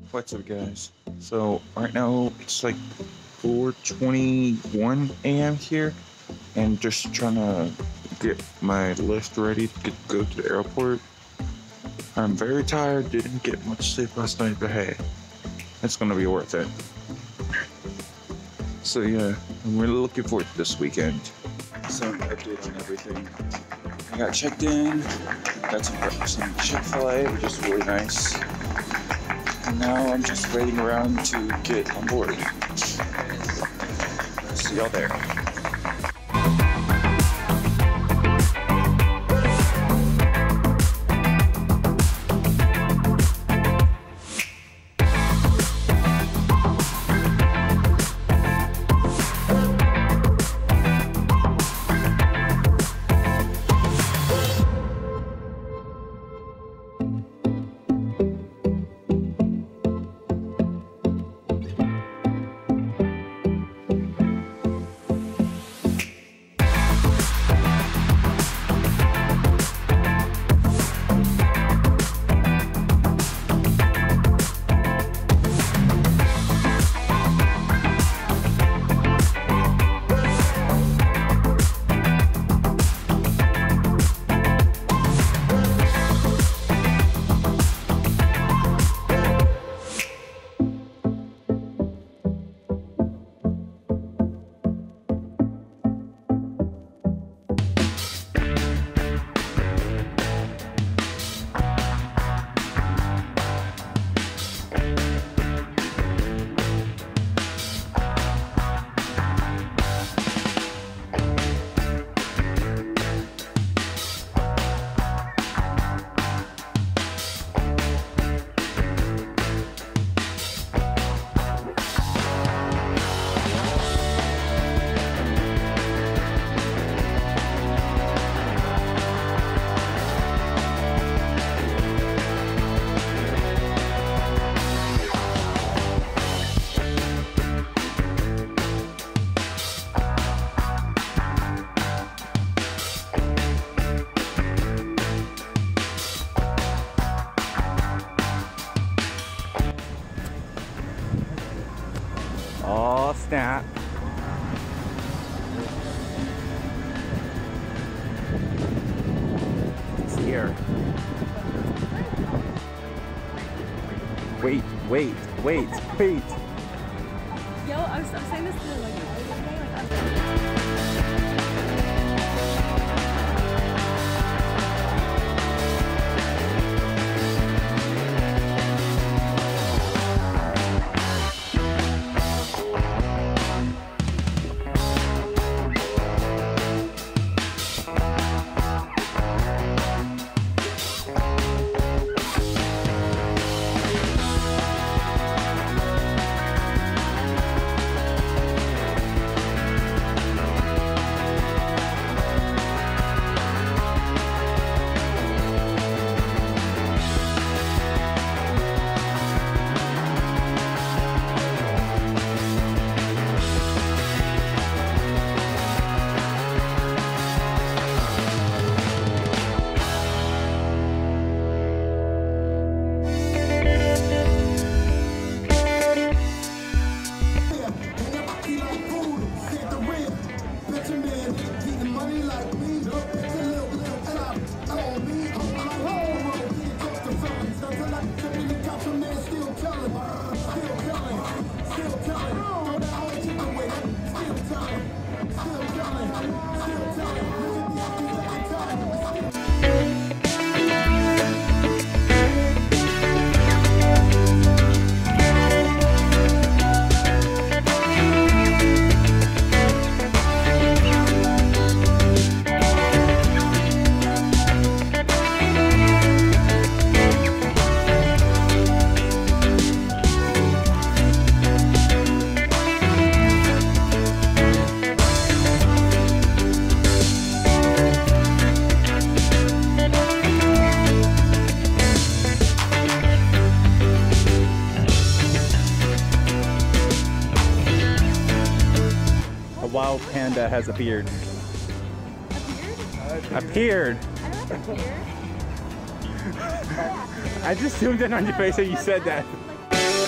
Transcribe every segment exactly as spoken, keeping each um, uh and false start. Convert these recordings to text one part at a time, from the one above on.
What's up, guys? So right now it's like four twenty-one a m here, and just trying to get my list ready to get, go to the airport. I'm very tired, didn't get much sleep last night, but hey, it's gonna be worth it. So yeah, I'm really looking forward to this weekend. Some updates on everything. I got checked in, got some, some Chick-fil-A, which is really nice. And now I'm just waiting around to get on board. See y'all there. Oh, snap. It's here. Wait, wait, wait, wait. Yo, I was, I was saying this to like, wild panda has appeared. Appeared? Appeared. I don't have appeared. I just zoomed in on your face and you said that.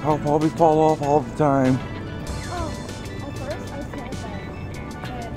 I'll probably fall off all the time. Oh, at first I said that.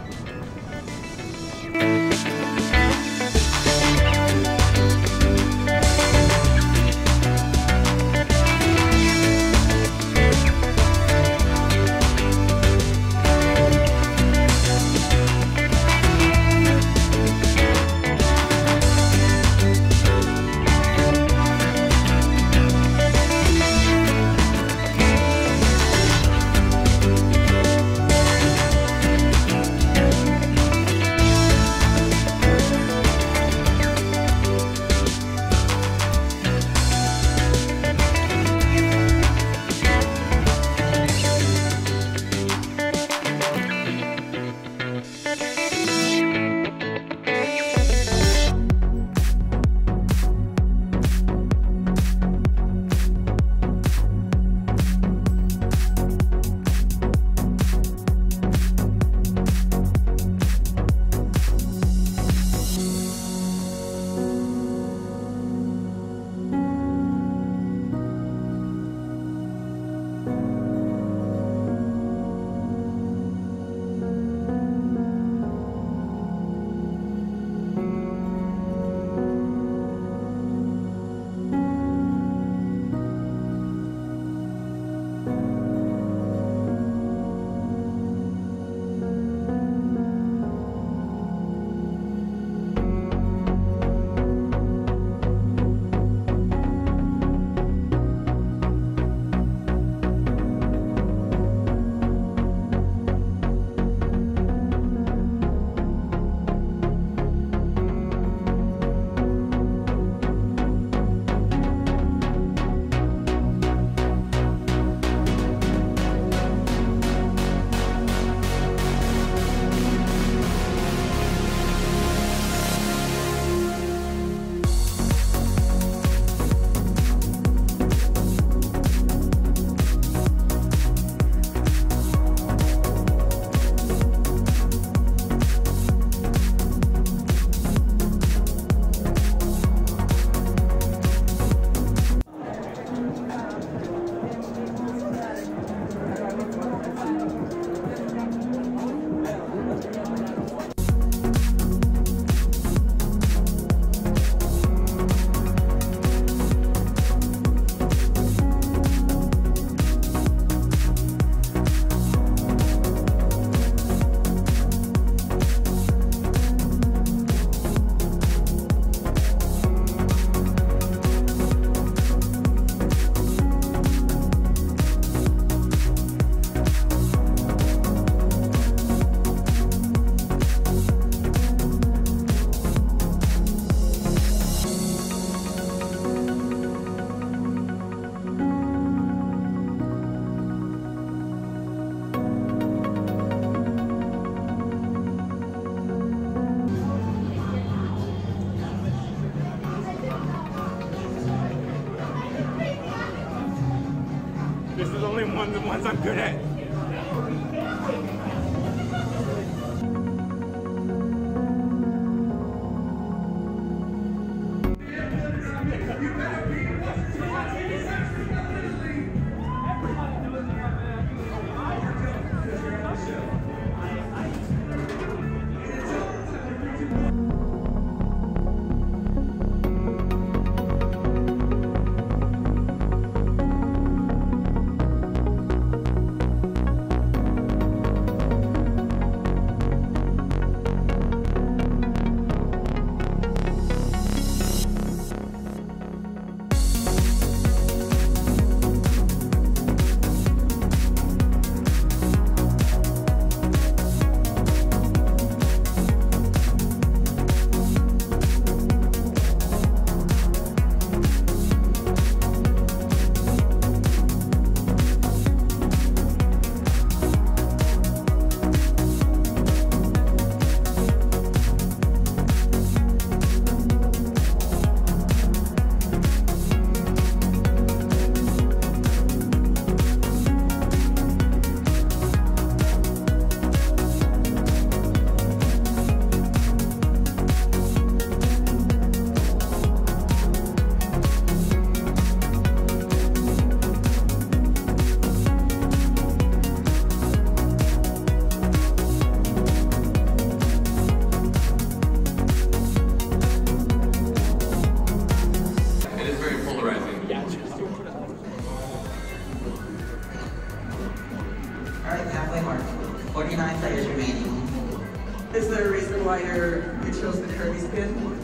This is only one of the ones I'm good at.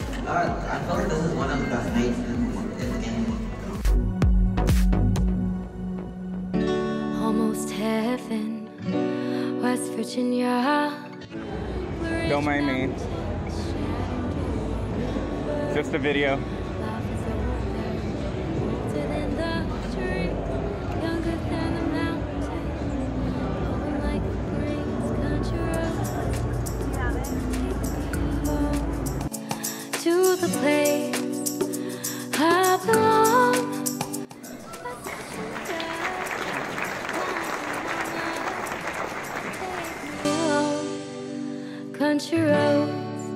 Uh, I feel like this is one of the best nights in, in the game. Almost heaven, West Virginia. Don't mind me. Just a video. To the place I belong. Country roads.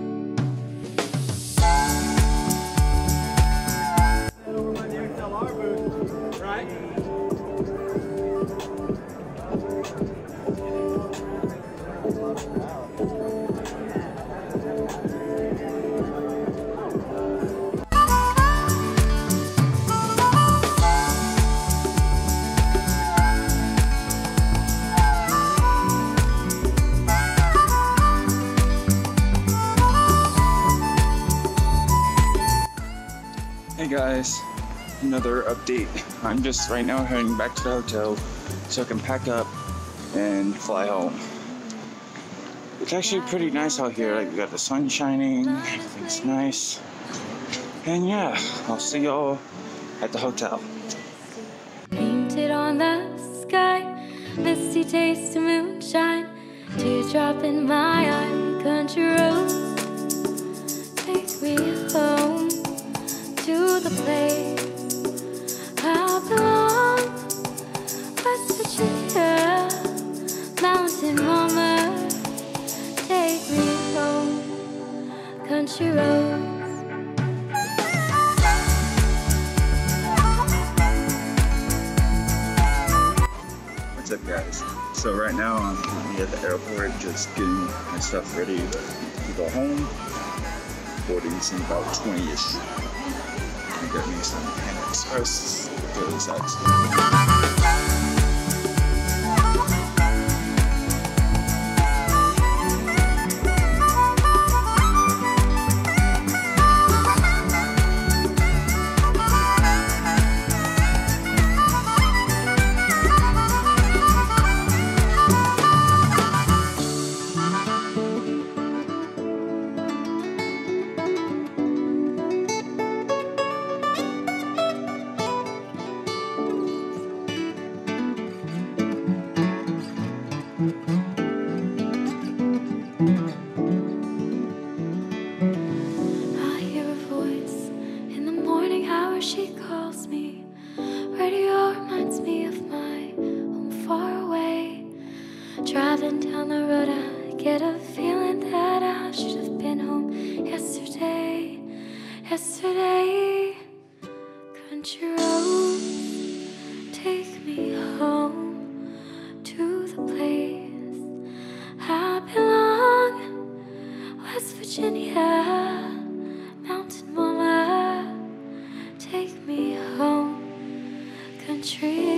Over by the X L R booth, right? Hey guys, another update. I'm just right now heading back to the hotel so I can pack up and fly home. It's actually pretty nice out here. Like, we got the sun shining, everything's nice. And yeah, I'll see y'all at the hotel. Painted on the sky, misty taste of moonshine, teardrop in my eye. Country roads, take me home to the place I belong. West Virginia, mountain mama, take me home. Country roads. What's up guys? So right now I'm currently at the airport just getting my stuff ready to go home. Boarding's in about twenty-ish. I got me some Panda Express because that's she calls me. Radio reminds me of my home far away. Driving down the road, I get a feeling that I should have been home yesterday. Yesterday, country roads, take me home to the place I belong. West Virginia, mountain mama, take me home, country